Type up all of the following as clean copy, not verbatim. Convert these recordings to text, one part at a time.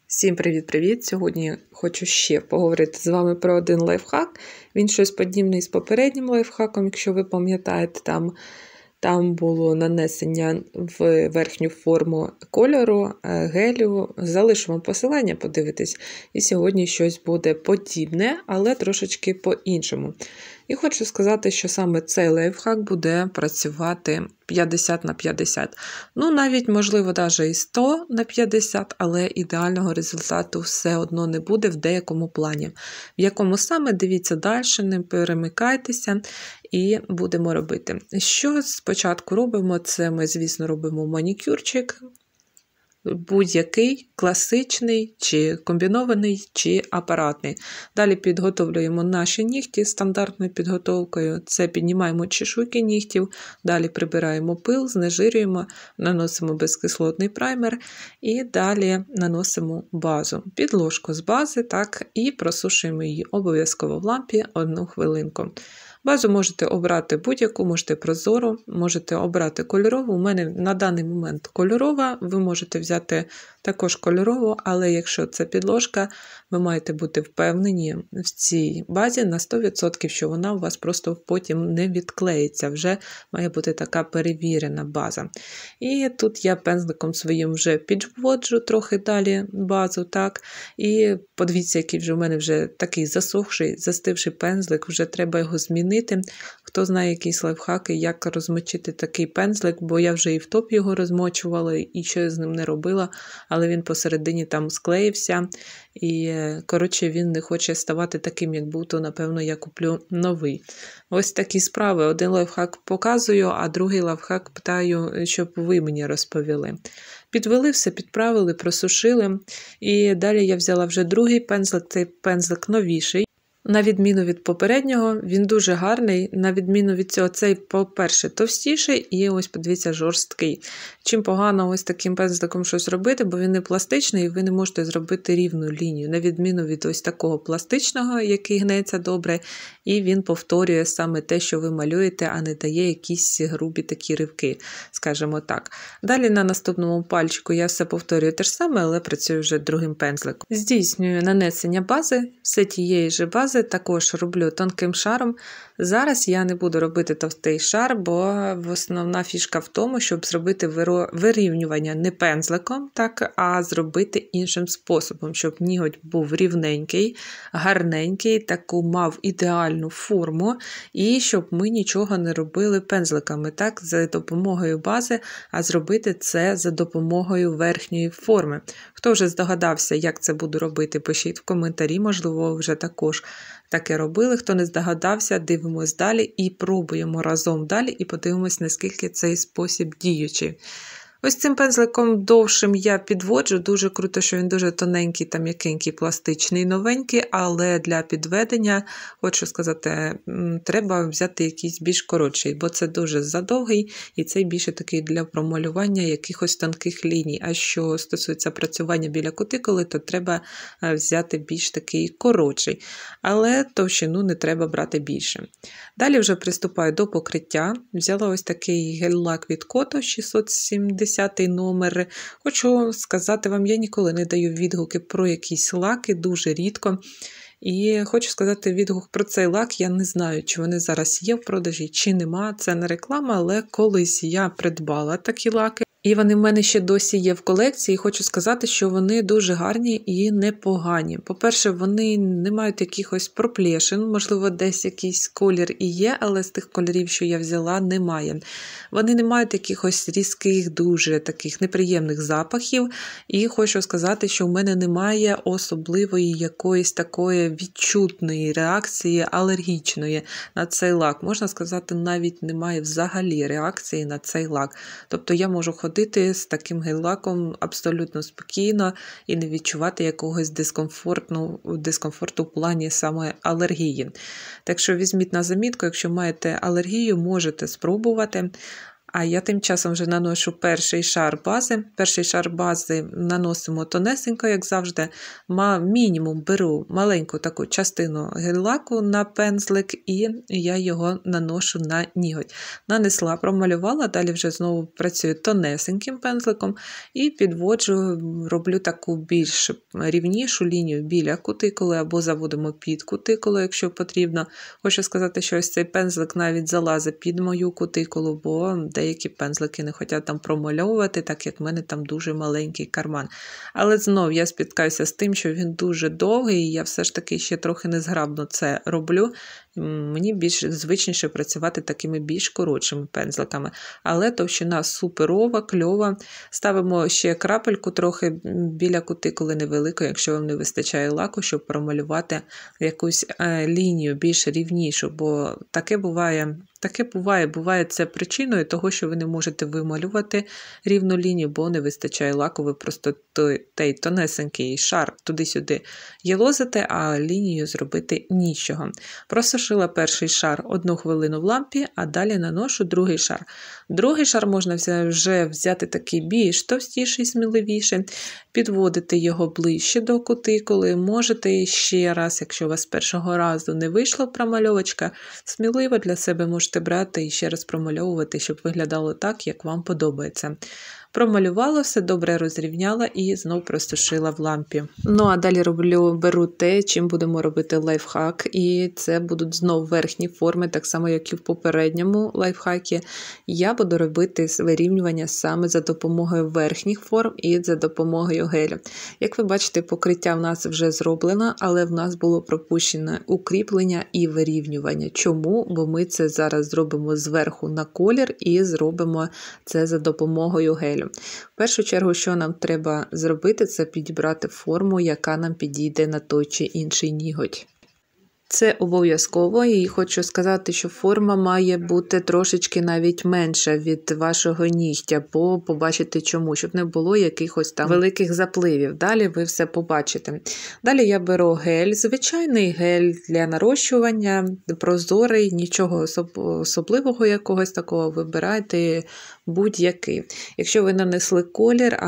Всім привіт-привіт! Сьогодні хочу ще поговорити з вами про один лайфхак. Він щось подібний з попереднім лайфхаком, якщо ви пам'ятаєте, там було нанесення в верхню форму кольору, гелю. Залишу вам посилання, подивитись. І сьогодні щось буде подібне, але трошечки по-іншому. І хочу сказати, що саме цей лайфхак буде працювати 50/50. Навіть, можливо, навіть і 100/50, але ідеального результату все одно не буде в деякому плані. В якому саме, дивіться далі, не перемикайтеся і будемо робити. Що спочатку робимо? Це ми, звісно, робимо манікюрчик. Будь-який, класичний, чи комбінований, чи апаратний. Далі підготовлюємо наші нігті стандартною підготовкою. Це піднімаємо чешуйки нігтів, далі прибираємо пил, знежирюємо, наносимо безкислотний праймер і далі наносимо базу. Підложку з бази, і просушуємо її обов'язково в лампі 1 хвилинку. Базу можете обрати будь-яку, можете прозору, можете обрати кольорову. У мене на даний момент кольорова, ви можете взяти також кольорову, але якщо це підложка, ви маєте бути впевнені в цій базі на 100%, що вона у вас просто потім не відклеїться. Вже має бути така перевірена база. І тут я пензликом своїм вже підводжу трохи далі базу, І подивіться, який вже у мене вже такий засохший, застивший пензлик, вже треба його змінити. Хто знає якісь лайфхаки, як розмочити такий пензлик, бо я вже і в топ його розмочувала, і що я з ним не робила, але він посередині там склеївся, і, він не хоче ставати таким, як був, то, напевно, я куплю новий. Ось такі справи. Один лайфхак показую, а другий лайфхак питаю, щоб ви мені розповіли. Підвели все, підправили, просушили, і далі я взяла вже другий пензлик, цей пензлик новіший. На відміну від попереднього, він дуже гарний, на відміну від цього, цей, по-перше, товстіший і ось, подивіться, жорсткий. Чим погано ось таким пензликом щось робити, бо він не пластичний і ви не можете зробити рівну лінію, на відміну від ось такого пластичного, який гнеться добре, і він повторює саме те, що ви малюєте, а не дає якісь грубі такі ривки, скажімо так. Далі на наступному пальчику я все повторюю те ж саме, але працюю вже другим пензликом. Здійснюю нанесення бази, все тієї ж бази, також роблю тонким шаром. Зараз я не буду робити товстий шар, бо основна фішка в тому, щоб зробити вирівнювання не пензликом, а зробити іншим способом, щоб ніготь був рівненький, гарненький, таку мав ідеальну форму, і щоб ми нічого не робили пензликами, за допомогою бази, а зробити це за допомогою верхньої форми. Хто вже здогадався, як це буду робити, пишіть в коментарі, можливо, вже також таке робили. Хто не здогадався, дивимось далі і пробуємо разом далі і подивимось, наскільки цей спосіб діючий. Ось цим пензликом довшим я підводжу, дуже круто, що він дуже тоненький та м'якенький, пластичний, новенький, але для підведення, хочу сказати, треба взяти якийсь більш коротший, бо це дуже задовгий, і цей більше такий для промалювання якихось тонких ліній. А що стосується працювання біля кутикули, то треба взяти більш такий коротший, але товщину не треба брати більше. Далі вже приступаю до покриття. Взяла ось такий гель-лак від Кото, 670 номер. Хочу сказати вам, я ніколи не даю відгуки про якісь лаки, дуже рідко. І хочу сказати відгук про цей лак, я не знаю, чи вони зараз є в продажі, чи нема. Це не реклама, але колись я придбала такі лаки. І вони в мене ще досі є в колекції, і хочу сказати, що вони дуже гарні і непогані. По-перше, вони не мають якихось проплешин, можливо, десь якийсь колір і є, але з тих кольорів, що я взяла, немає. Вони не мають якихось різких, дуже таких неприємних запахів, і хочу сказати, що в мене немає особливої якоїсь такої відчутної реакції алергічної на цей лак. Можна сказати, навіть немає взагалі реакції на цей лак. Тобто я можу ходити з таким гель-лаком абсолютно спокійно і не відчувати якогось дискомфорту в плані саме алергії. Так що візьміть на замітку, якщо маєте алергію, можете спробувати. А я тим часом вже наношу перший шар бази. Перший шар бази наносимо тонесенько, як завжди. Мінімум беру маленьку таку частину гель-лаку на пензлик і я його наношу на ніготь. Нанесла, промалювала, далі вже знову працюю тонесеньким пензликом і підводжу, роблю таку більш рівнішу лінію біля кутикули або заводимо під кутикулу, якщо потрібно. Хочу сказати, що ось цей пензлик навіть залазить під мою кутикулу, бо деякі пензлики не хочуть там промальовувати, так як в мене там дуже маленький карман. Але знов я спіткаюся з тим, що він дуже довгий, і я все ж таки ще трохи незграбно це роблю. Мені більш звичніше працювати такими більш коротшими пензликами. Але товщина суперова, кльова. Ставимо ще крапельку трохи біля кутикули невеликої, якщо вам не вистачає лаку, щоб промалювати якусь лінію більш рівнішу, бо таке буває це причиною того, що ви не можете вималювати рівну лінію, бо не вистачає лаку, ви просто той тонесенький шар туди-сюди єлозите, а лінію зробити нічого. Просушила перший шар 1 хвилину в лампі, а далі наношу другий шар. Другий шар можна вже взяти такий більш товстіший, сміливіший, підводити його ближче до кутикули. Можете ще раз, якщо у вас з першого разу не вийшла промальовочка, сміливо для себе можете брати і ще раз промальовувати, щоб виглядало так, як вам подобається. Промалювала, все добре розрівняла і знов просушила в лампі. Ну а далі беру те, чим будемо робити лайфхак, і це будуть знов верхні форми, так само як і в попередньому лайфхакі. Я буду робити вирівнювання саме за допомогою верхніх форм і за допомогою гелю. Як ви бачите, покриття в нас вже зроблено, але в нас було пропущено укріплення і вирівнювання. Чому? Бо ми це зараз зробимо зверху на колір і зробимо це за допомогою гелю. В першу чергу, що нам треба зробити, це підібрати форму, яка нам підійде на той чи інший ніготь. Це обов'язково, і хочу сказати, що форма має бути трошечки навіть менша від вашого нігтя, бо побачите чому, щоб не було якихось там великих запливів. Далі ви все побачите. Далі я беру гель, звичайний гель для нарощування, прозорий, нічого особливого якогось такого, вибирайте будь-який. Якщо ви нанесли колір,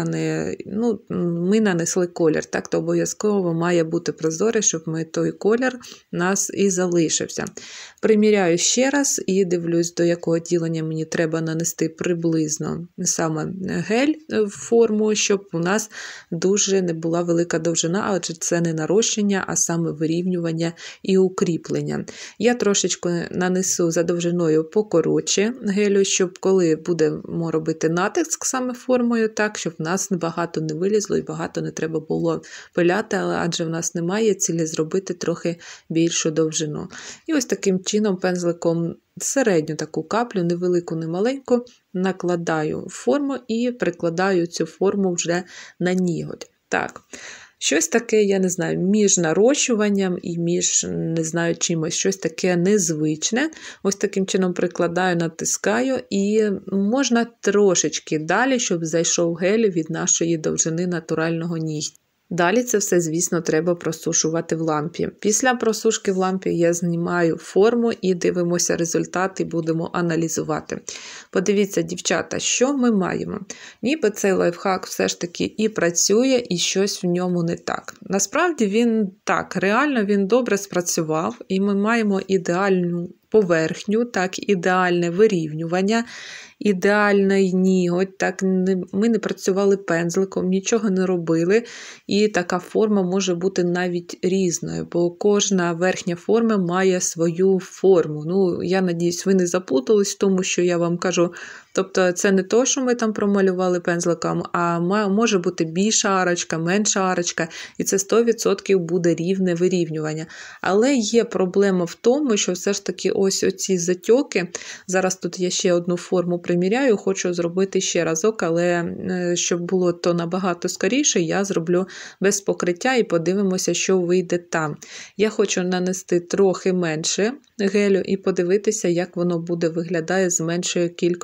ми нанесли колір, так, то обов'язково має бути прозорий, щоб той колір нас і залишився. Приміряю ще раз і дивлюсь, до якого ділення мені треба нанести приблизно саме гель в форму, щоб у нас дуже не була велика довжина, адже це не нарощення, а саме вирівнювання і укріплення. Я трошечки нанесу за довжиною покоротше гелю, щоб коли будемо робити натиск саме формою, так, щоб в нас багато не вилізло і багато не треба було пиляти, адже в нас немає цілі зробити трохи більшу довжину. І ось таким чином пензликом середню таку каплю, невелику, не маленьку, накладаю форму і прикладаю цю форму вже на ніготь. Так. Щось таке, я не знаю, між нарощуванням і між, не знаю, чимось, щось таке незвичне. Ось таким чином прикладаю, натискаю і можна трошечки далі, щоб зайшов гель від нашої довжини натурального нігтя. Далі це все, звісно, треба просушувати в лампі. Після просушки в лампі я знімаю форму і дивимося результат і будемо аналізувати. Подивіться, дівчата, що ми маємо? Ніби цей лайфхак все ж таки і працює, і щось в ньому не так. Насправді він так, реально він добре спрацював, і ми маємо ідеальну поверхню, так, ідеальне вирівнювання, ідеальний ніготь, так, ми не працювали пензликом, нічого не робили, і така форма може бути навіть різною, бо кожна верхня форма має свою форму. Ну, я надіюсь, ви не заплутались в тому, що я вам кажу. Тобто це не то, що ми там промалювали пензликом, а може бути більша арочка, менша арочка, і це 100% буде рівне вирівнювання. Але є проблема в тому, що все ж таки ось оці затьоки, зараз тут я ще одну форму приміряю, хочу зробити ще разок, але щоб було то набагато скоріше, я зроблю без покриття і подивимося, що вийде там. Я хочу нанести трохи менше гелю і подивитися, як воно буде виглядає з меншою кількістю гелю.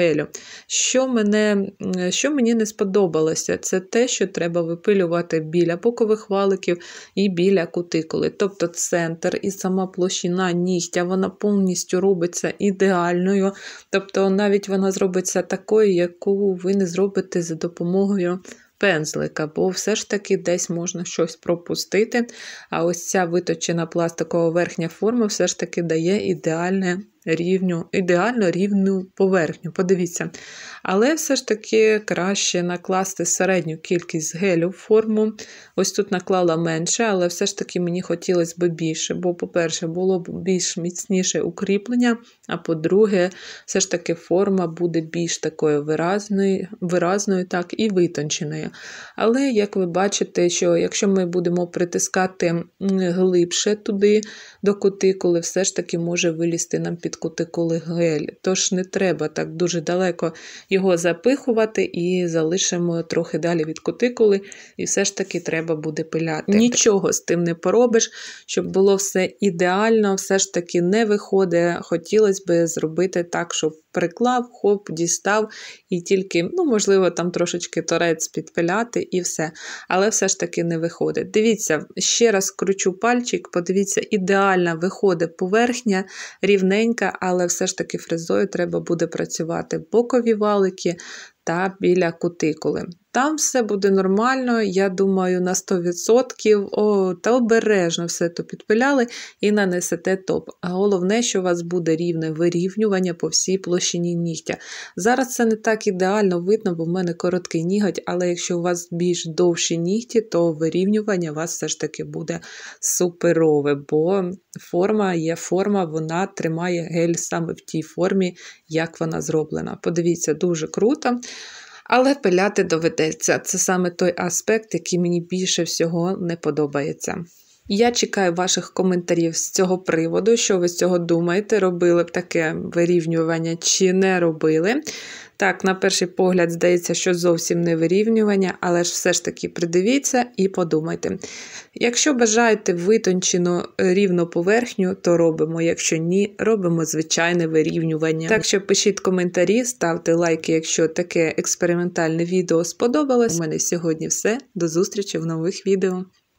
гелю. Що мені не сподобалося, це те, що треба випилювати біля бокових валиків і біля кутикули. Тобто центр і сама площина нігтя, вона повністю робиться ідеальною. Тобто навіть вона зробиться такою, яку ви не зробите за допомогою пензлика, бо все ж таки десь можна щось пропустити, а ось ця виточена пластикова верхня форма все ж таки дає ідеально рівну поверхню. Подивіться. Але все ж таки краще накласти середню кількість гелю в форму. Ось тут наклала менше, але все ж таки мені хотілося б більше, бо, по-перше, було б більш міцніше укріплення, а по-друге, все ж таки форма буде більш такою виразною так, і витонченою. Але, як ви бачите, що якщо ми будемо притискати глибше туди, до кутикули, все ж таки може вилізти нам під кутикули гель. Тож не треба так дуже далеко його запихувати і залишимо трохи далі від кутикули, і все ж таки треба буде пиляти. Нічого з тим не поробиш, щоб було все ідеально, все ж таки не виходить. Хотілося б зробити так, щоб приклав, хоп, дістав і тільки, можливо, там трошечки торець підпиляти і все. Але все ж таки не виходить. Дивіться, ще раз кручу пальчик, подивіться, ідеальна виходить поверхня, рівненька, але все ж таки фрезою треба буде працювати бокові валики та біля кутикули. Там все буде нормально, я думаю, на 100%. Та обережно все то підпиляли і нанесете топ. А головне, що у вас буде рівне вирівнювання по всій площині нігтя. Зараз це не так ідеально видно, бо в мене короткий ніготь, але якщо у вас більш довші нігті, то вирівнювання у вас все ж таки буде суперове, бо форма є форма, вона тримає гель саме в тій формі, як вона зроблена. Подивіться, дуже круто. Але пиляти доведеться. Це саме той аспект, який мені більше всього не подобається. Я чекаю ваших коментарів з цього приводу, що ви з цього думаєте, робили б таке вирівнювання чи не робили. Так, на перший погляд здається, що зовсім не вирівнювання, але ж все ж таки придивіться і подумайте. Якщо бажаєте витончену рівну поверхню, то робимо. Якщо ні, робимо звичайне вирівнювання. Так що пишіть коментарі, ставте лайки, якщо таке експериментальне відео сподобалось. У мене сьогодні все. До зустрічі в нових відео.